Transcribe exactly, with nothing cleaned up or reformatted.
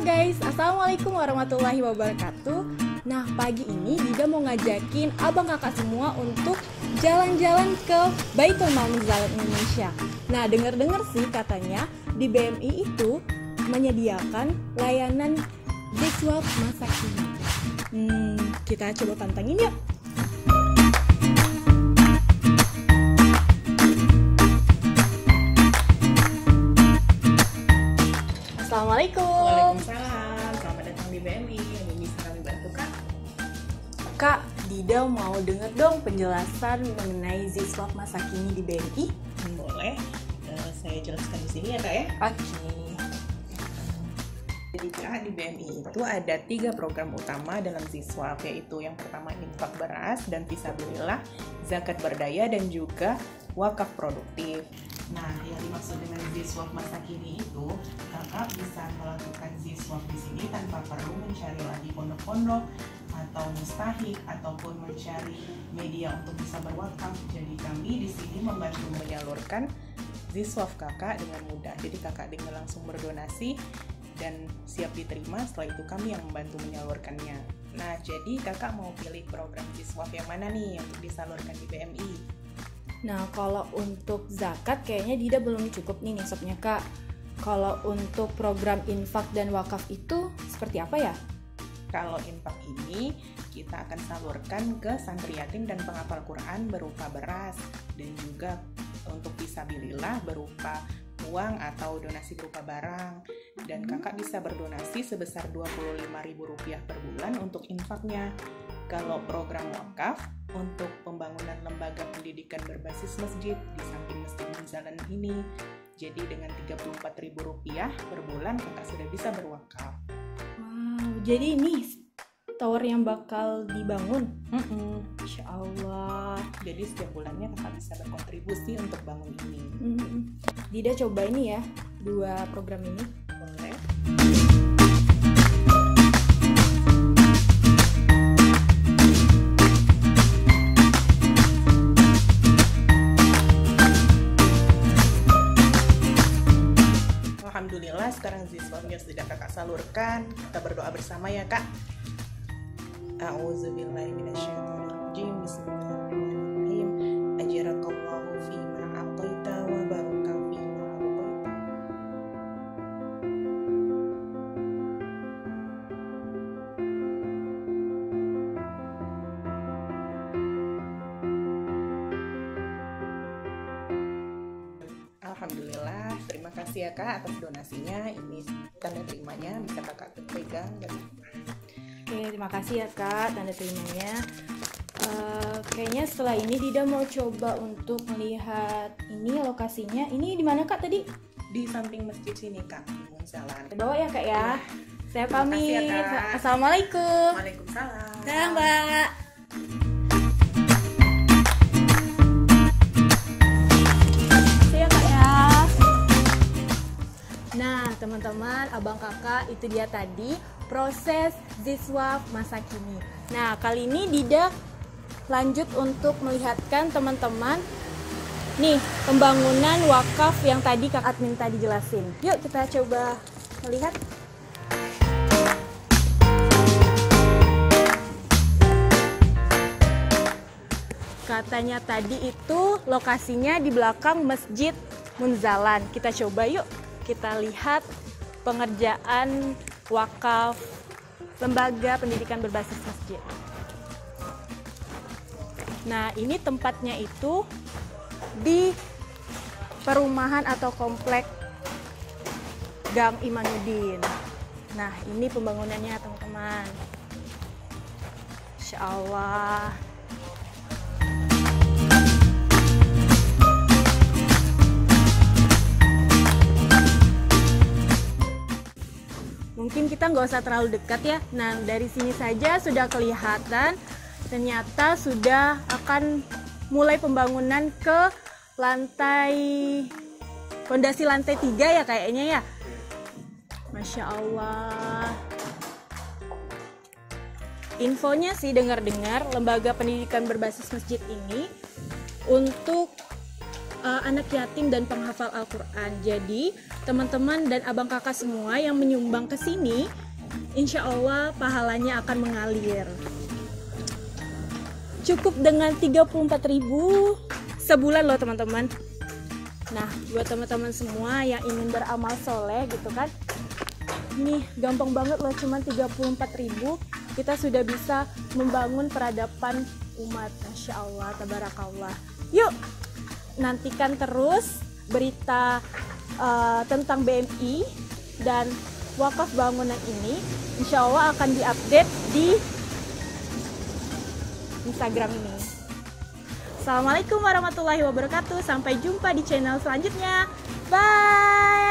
guys, Assalamualaikum warahmatullahi wabarakatuh. Nah, pagi ini Dida mau ngajakin abang kakak semua untuk jalan-jalan ke Baitul Mal Munzalat Indonesia. Nah, dengar-dengar sih katanya di B M I itu menyediakan layanan Ziswap masa kini. Hmm, kita coba pantengin yuk. Assalamualaikum. Waalaikumsalam. Selamat datang di B M I. Yang bisa kami bantu, Kak? Kak, Dida mau denger dong penjelasan mengenai Ziswap masa kini di B M I. Hmm, boleh. Uh, saya jelaskan di sini ya, Kak ya. Oke. Jadi Kak, di B M I itu ada tiga program utama dalam Ziswap, yaitu yang pertama infak beras dan fisabilillah, zakat berdaya, dan juga wakaf produktif. Nah, yang dimaksud dengan Ziswap masa kini itu, kakak bisa melakukan Ziswap di sini tanpa perlu mencari lagi pondok-pondok atau mustahik ataupun mencari media untuk bisa berwakaf. Jadi kami di sini membantu menyalurkan Ziswap kakak dengan mudah. Jadi kakak tinggal langsung berdonasi dan siap diterima. Setelah itu kami yang membantu menyalurkannya. Nah, jadi kakak mau pilih program Ziswap yang mana nih untuk disalurkan di B M I? Nah, kalau untuk zakat kayaknya Dida belum cukup nih nisabnya, Kak. Kalau untuk program infak dan wakaf itu seperti apa ya? Kalau infak ini kita akan salurkan ke santri yatim dan penghafal Quran berupa beras, dan juga untuk fisabilillah berupa uang atau donasi berupa barang. Dan kakak bisa berdonasi sebesar dua puluh lima ribu rupiah per bulan untuk infaknya. Kalau program wakaf untuk pembangunan lembaga pendidikan berbasis masjid di samping Masjid Munzalat ini, jadi dengan tiga puluh empat ribu rupiah per bulan kakak sudah bisa berwakaf. Wow, jadi ini tower yang bakal dibangun. Mm-mm. Insya Allah. Jadi setiap bulannya kakak bisa berkontribusi untuk bangun ini. Mm-mm. Dida coba ini ya, dua program ini. Boleh. Alhamdulillah sekarang Ziswapnya sudah kakak salurkan. Kita berdoa bersama ya, Kak. A'udzubillahi minasyaitonirrajim. Bismillahirrahmanirrahim. Ajarakallahu fi ma a'taita wa baraka fi ma a'taita. Alhamdulillah, terima kasih ya Kak atas donasinya. Ini tanda terimanya, bisa kakak pegang. Dan Oke, terima kasih ya Kak tanda terimanya. Uh, kayaknya setelah ini Dida mau coba untuk melihat ini lokasinya. Ini di mana Kak tadi? di samping masjid sini Kak, di Munzalat. Bawa ya Kak ya. Saya Terima kasih pamit. ya, Kak. Assalamualaikum. Waalaikumsalam. Dah Mbak. Ya Kak ya. Nah teman-teman, abang kakak itu dia tadi proses Ziswap masa kini. Nah kali ini Dida lanjut untuk melihatkan teman-teman nih pembangunan wakaf yang tadi Kak Admin tadi jelasin. Yuk kita coba melihat. Katanya tadi itu lokasinya di belakang Masjid Munzalat. Kita coba yuk, kita lihat pengerjaan wakaf lembaga pendidikan berbasis masjid. Nah, ini tempatnya itu di perumahan atau komplek Gang Imanuddin. Nah, ini pembangunannya teman-teman. Insya Allah. Mungkin kita nggak usah terlalu dekat ya. Nah, dari sini saja sudah kelihatan ternyata sudah akan mulai pembangunan ke lantai fondasi lantai tiga ya kayaknya ya. Masya Allah. Infonya sih dengar-dengar lembaga pendidikan berbasis masjid ini untuk uh, anak yatim dan penghafal Al-Quran. Jadi teman-teman dan abang kakak semua yang menyumbang ke sini, insya Allah pahalanya akan mengalir. Cukup dengan tiga puluh empat ribu sebulan loh teman-teman. Nah, buat teman-teman semua yang ingin beramal soleh gitu kan, nih gampang banget loh, cuma tiga puluh empat ribu kita sudah bisa membangun peradaban umat. Masya Allah, tabarakallah. Yuk, nantikan terus berita uh, tentang B M I dan wakaf bangunan ini. Insya Allah akan diupdate di Instagram ini. Assalamualaikum warahmatullahi wabarakatuh. Sampai jumpa di channel selanjutnya. Bye.